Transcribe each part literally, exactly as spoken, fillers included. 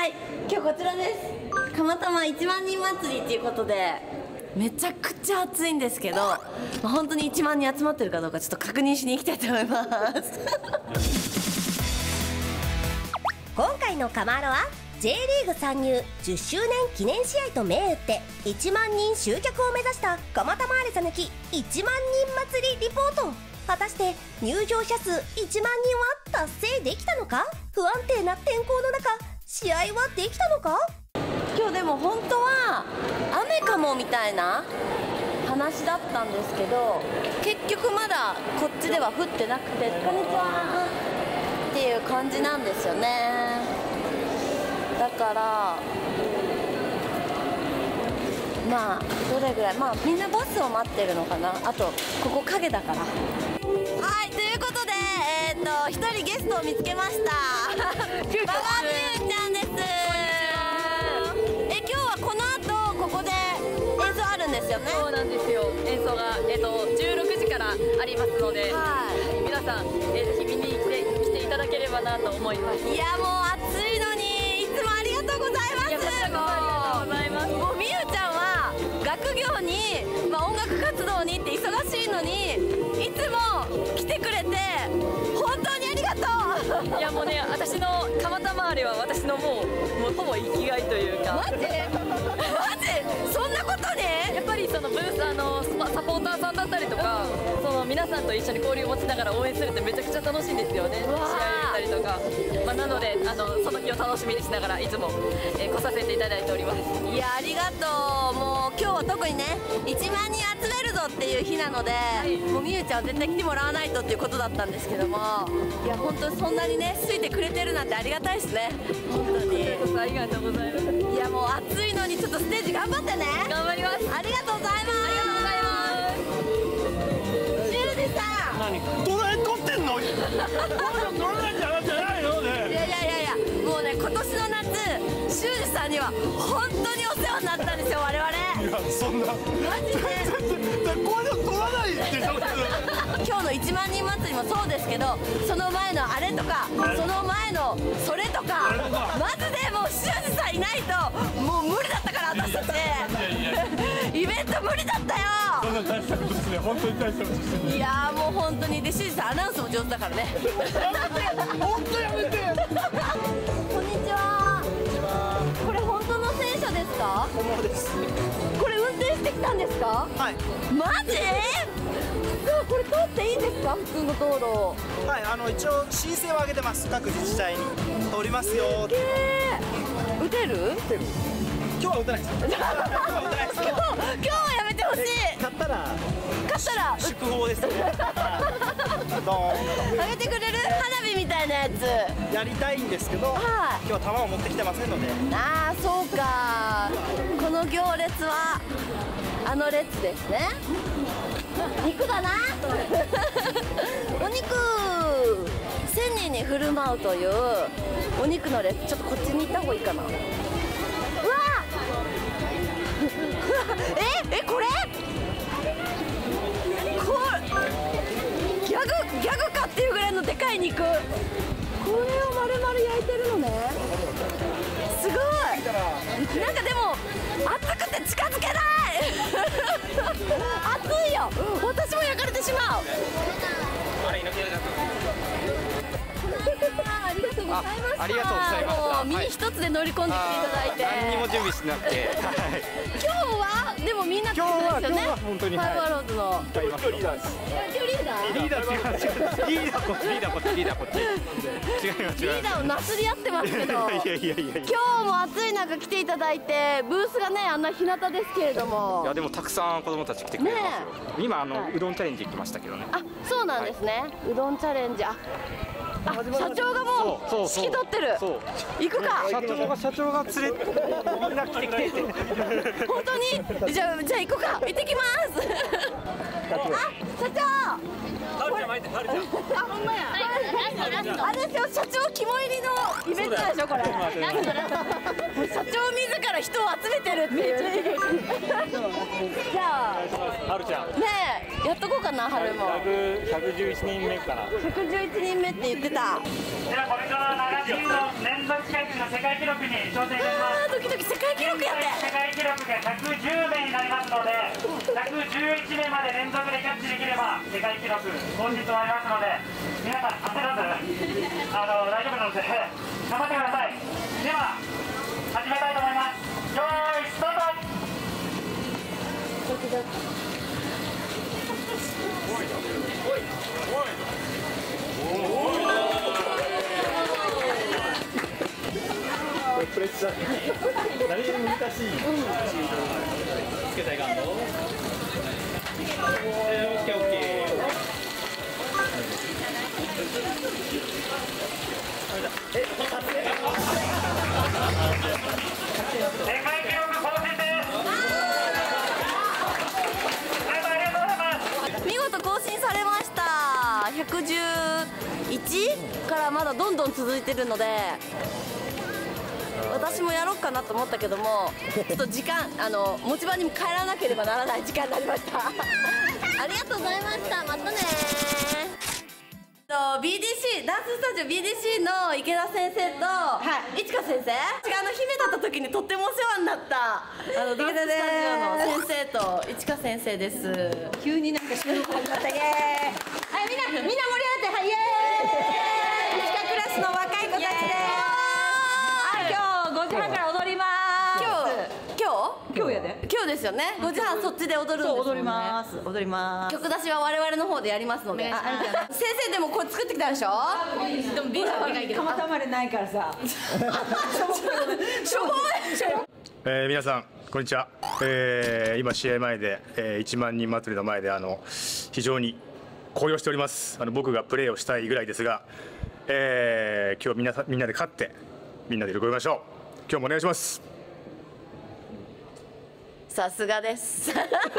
はい、今日こちらです。釜玉いちまんにん祭りっていうことでめちゃくちゃ暑いんですけど、まあ、本当にいちまんにん集まってるかどうかちょっと確認しに行きたいと思います今回のカマロは J リーグ参入じゅっしゅうねん記念試合と銘打っていちまんにん集客を目指した釜玉アレサ抜きいちまんにん祭りリポート。果たして入場者数いちまんにんは達成できたのか。不安定な天候の中試合はできたのか。 今日でも本当は雨かもみたいな話だったんですけど、結局まだこっちでは降ってなくて、こんにちはっていう感じなんですよね。だからまあどれぐらい、まあみんなバスを待ってるのかな。あとここ影だから。はい、ということでえっ、ー、と一人ゲストを見つけました馬場美優ちゃんです。え、今日はこの後ここで演奏あるんですよね。 そうなんですよ。演奏がえっ、ー、とじゅうろくじからありますので、 はい、 皆さん、えー、ぜひ見に来て来ていただければなと思います。 いやもう暑いのにいつもありがとうございます。 いや、こちらこそありがとうございます。 もうみゆちゃんは学業に、まあ、音楽活動にって忙しいのにいつも来てくれて本当にありがとう。 いやもうね、私の釜玉あれは私のもうもうほぼ生きがいというか。 マジマジそんなことね。 やっぱりそのブースあのサポーターさんだったりとか、その皆さんと一緒に交流を持ちながら応援するってめちゃくちゃ楽しいんですよね。試合を見たりとか、まあ、なのであのその日を楽しみにしながらいつも、えー、来させていただいております。 いやありがとう。もう今日は特にねいちまんにん集めるぞっていう日なので、はい、もうみゆちゃんは絶対来てもらわないとっていうことだったんですけども、いや本当にそんなにね好いてくれてるなんてありがたいですね。本当にありがとうございます。 いやもう暑いのにちょっとステージ頑張ってね。 頑張ります。 ありがとうございます。ありがとうございます。修二さん、 何どない撮ってんの？こういうの撮らないんじゃないのね。 いやいやいやいや、もうね今年の夏修二さんには本当にお世話になったんですよ我々。 いやそんなマジでこういうの撮らないでしょ。 今日のいちまんにん祭りもそうですけど、その前のあれとかその前のそれとかマジでもう修二さんいないともう無理だったから私たちイベント無理だったよ。 そんな大したことですね。本当に大したことですね。 いやーもう本当にで、修二さんアナウンスも上手だからね。 本当やめて。 こんにちは。これ本当の戦車ですか？ 本物です。 これ運転してきたんですか？ はいマジ？そうこれ通っていいんですか？普通の道路。 はい、あの一応申請を上げてます。各自治体に通りますよって。 えー、撃てる？ 今日は打たないです。今日は打たないです。 今日今日はやめてほしい。 買ったら勝ったら祝砲ですね。ドーンあげてくれる花火みたいなやつやりたいんですけど、 はい、 今日は弾を持ってきてませんので。 ああそうか。この行列はあの列ですね。肉だなお肉せんにんに振る舞うというお肉の列。ちょっとこっちに行った方がいいかな。うわええこれこれギャグギャグかっていうぐらいのでかい肉、これを丸々焼いてるのね。すごい。なんかでも熱くて近づけない熱いよ。私も焼かれてしまう。ありがとうございました。 ありがとうございました。 もう身一つで乗り込んできていただいて、 何にも準備しなくて、 今日はでもみんな来てるんですよね。 今日は本当にファイブアローズの今日リーダーです。 今日リーダーリーダー違う違う。リーダーこっちリーダーこっちリーダーこっち。違います違います。 リーダーをなすり合ってますけど、 いやいやいやいや。 今日も暑い中来ていただいて、ブースがねあんな日向ですけれども、 いやでもたくさん子供たち来てくれますよ。今あのうどんチャレンジ行きましたけどね。 あ、そうなんですね。うどんチャレンジ。あ、あ社長がもう指揮取ってる。 そう。 行くか。 社長が社長が連れみんな来て来てって。 本当に？じゃあじゃあ行こうか。行ってきます。あ、社長。 はるちゃん巻いて、はるちゃん。 あ、ほんまや。あれですよ、社長肝入りのイベントでしょこれ。社長自ら人を集めてるっていう。じゃあ、 はるちゃん。 ねえ、やっとこうかな、春も。 ひゃくじゅういちにんめかな。 ひゃくじゅういちにんめって言ってた。 ではこれから長新の連続試合の世界記録に挑戦いたします。 あードキドキ、世界記録やって。 世界記録がひゃくじゅうめいになりますので、ひゃくじゅういちめいまで連続でキャッチできれば世界記録本日終わりますので、皆さん焦らずあの大丈夫なので頑張ってください。では始めたいと思います。よーいスタート。 ドキドキ。 プレッシャー何が難しいつけたいかんのオッケーオッケー世界記録更新です。皆さんありがとうございます。 見事更新されました。ひゃくじゅういちからまだどんどん続いてるので、私もやろうかなと思ったけども、ちょっと時間あの持ち場に帰らなければならない時間になりましたありがとうございました。またねー。 ビーディーシー ダンススタジオ ビーディーシー の池田先生と、はい、市川先生、私があの姫だった時にとってもお世話になったあのダンススタジオの先生と市川先生です。急になんか収録始まったイエーイ。はい、みんなみんな盛り上がってはいイエーイ。市川クラスの若い子たちです。 今日ごじはんから踊ります。 今日今日今日やで。 今日ですよね。ごじはんそっちで踊るんですもんね。 踊ります踊ります。 曲出しは我々の方でやりますので。あ先生でもこれ作ってきたでしょ。でもビールはないけど。 釜たまれないからさ。 しょぼいしょぼい。 えー、皆さんこんにちは。えー、今試合前で、えー、いちまんにん祭りの前であの非常に高揚しております。あの僕がプレーをしたいぐらいですが、えー、今日みんなみんなで勝ってみんなで喜びましょう。今日もお願いします。 さすがです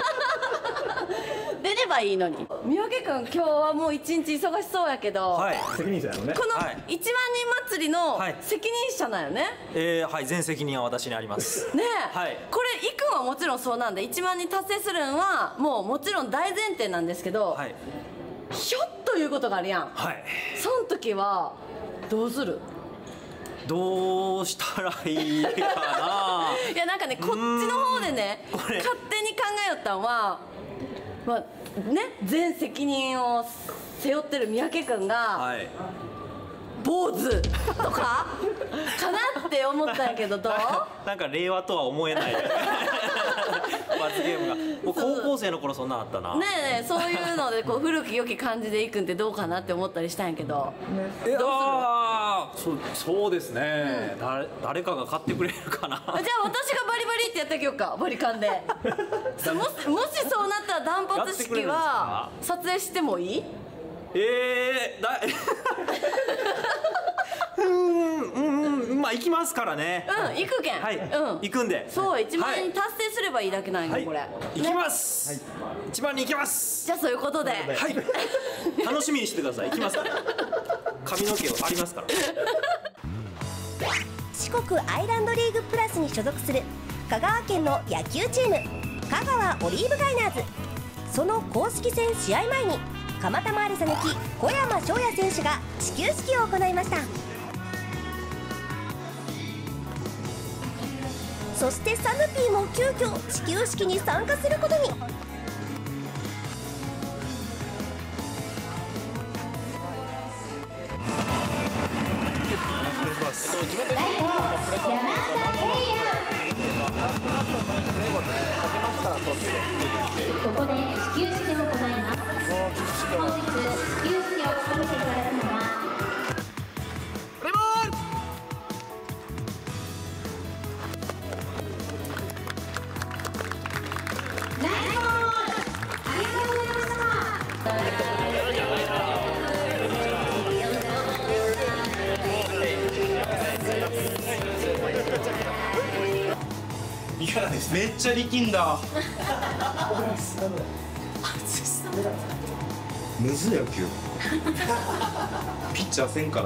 出ればいいのに。三宅君今日はもう一日忙しそうやけど、 はい、 責任者なのね。 このはい、 いちまんにん祭りのはい責任者なんよね。 えー、はい、全責任は私にありますねえ、 はい、 これいくんはもちろんそうなんでいちまんにん達成するんはもうもちろん大前提なんですけど、 はい、 ひょっということがあるやん。 はい、 その時はどうする？ どうしたらいいかないやなんかねこっちの方でねこれ勝手に考えよったんは、まあね、全責任を背負ってる三宅君が、 はい、 坊主とかかなって思ったんやけどどう？ なんか令和とは思えない罰ゲームがもう高校生の頃そんなんあったな。 ねえねえそういうのでこう古き良き感じでいくんってどうかなって思ったりしたんやけど、 えあーそそうですね、うん、誰誰かが買ってくれるかな。 じゃあ私がバリバリってやってあげようか、バリカンでもしもしそうなったら断髪式は撮影してもいい？ えー、だうーん、うん、まあ行きますからね。 うん、行くけん。 はい、 うん、 行くんで。 そう、一万円達成すればいいだけなんよ、これ。 行きます。一番に行きます。 じゃあそういうことで。はい。 楽しみにしてください。行きますから。髪の毛ありますから。 四国アイランドリーグプラスに所属する香川県の野球チーム香川オリーブガイナーズ。その公式戦試合前に蒲田マーレさぬき小山翔也選手が始球式を行いました。そしてサヌピーも急遽始球式に参加することに。 ここで始球式を行います。本日始球式を務めていただくのはレモンナイスボール、ありがとうございました。 嫌です。めっちゃ力んだ。むずい野球。ピッチャーせんから。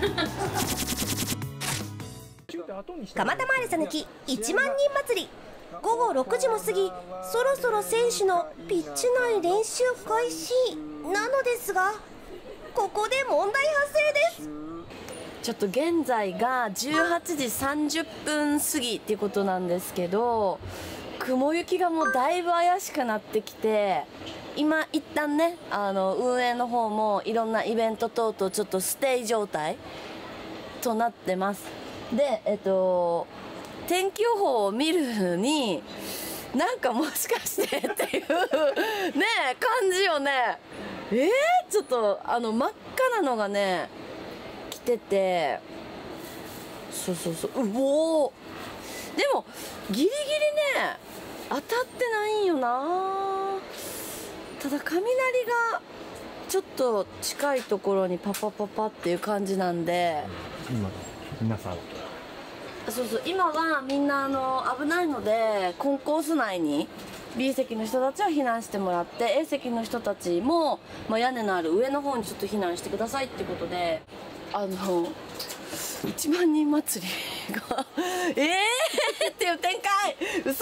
蒲田マーレさぬきいちまんにん祭り。ごごろくじも過ぎ、そろそろ選手のピッチ内練習開始なのですが、 ここで問題発生です。 ちょっと現在がじゅうはちじさんじゅっぷん過ぎっていうことなんですけど、雲行きがもうだいぶ怪しくなってきて、今一旦ねあの運営の方もいろんなイベント等々ちょっとステイ状態となってます。でえっと天気予報を見るになんかもしかしてっていうね感じよね。えー、ちょっとあの真っ赤なのがね来てて、そうそうそう、うおー、でもギリギリね当たってないんよな。ただ雷がちょっと近いところにパパパパっていう感じなんで、 今皆さんそうそう、今はみんなあの危ないのでコンコース内に B 席の人たちは避難してもらって、 A 席の人たちも、まあ、屋根のある上の方にちょっと避難してくださいってことで、あのいちまんにん祭りがえーっていう展開、嘘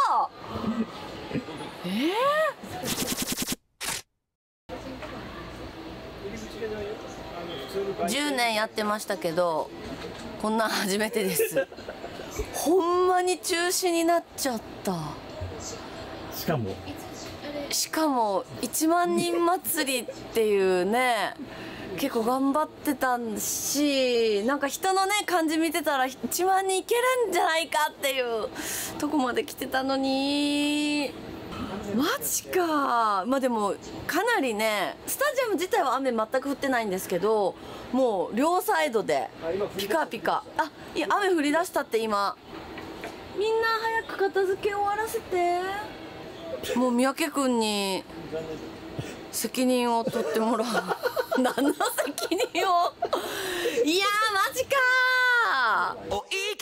えー、じゅうねんやってましたけどこんなん初めてです。ほんまに中止になっちゃった。 しかもしかもいちまんにん祭りっていうね、結構頑張ってたし、なんか人のね感じ見てたらいちまんにんいけるんじゃないかっていうとこまで来てたのに、マジか。まあでもかなりね、スタジアム自体は雨全く降ってないんですけど、もう両サイドでピカピカ、あ、いや雨降り出したって今。みんな早く片付け終わらせて。もう三宅君に責任を取ってもらう。何の責任を。いやーマジかー。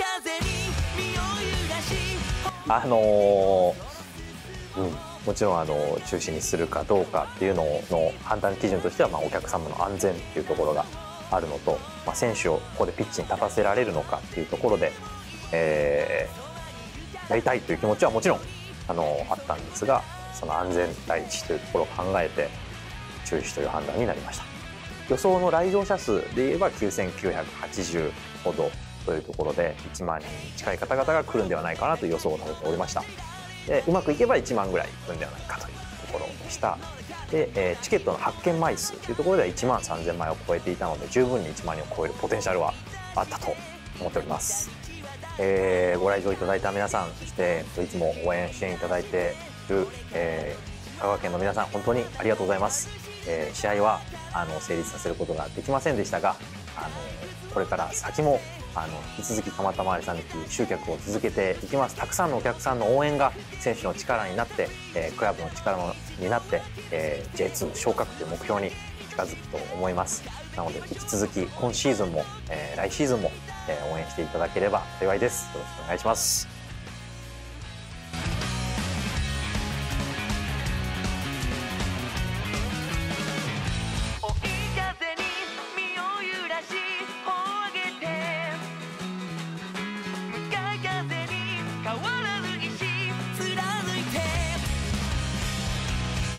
あのー、うんもちろんあの中止にするかどうかっていうのの判断基準としては、まあお客様の安全っていうところがあるのと、まあ、選手をここでピッチに立たせられるのかっていうところで、えー、やりたいという気持ちはもちろんあのあったんですが、その安全第一というところを考えて中止という判断になりました。予想の来場者数で言えばきゅうせんきゅうひゃくはちじゅうほどというところで、いちまんにん近い方々が来るんではないかなという予想を立てておりました。でうまくいけばいちまんぐらい来るんではないかというところでした。で、えー、チケットの発券枚数というところではいちまんさんぜんまいを超えていたので、十分にいちまんにんを超えるポテンシャルはあったと思っております。えー、ご来場いただいた皆さん、そしていつも応援支援いただいている、えー、香川県の皆さん、本当にありがとうございます。えー、試合はあの成立させることができませんでしたが、あのこれから先もあの引き続き蒲田まわりさん抜き集客を続けていきます。たくさんのお客さんの応援が選手の力になって、えー、クラブの力になって、えー、ジェイツー 昇格という目標に近づくと思います。なので引き続き今シーズンも、えー、来シーズンも、えー、応援していただければ幸いです。よろしくお願いします。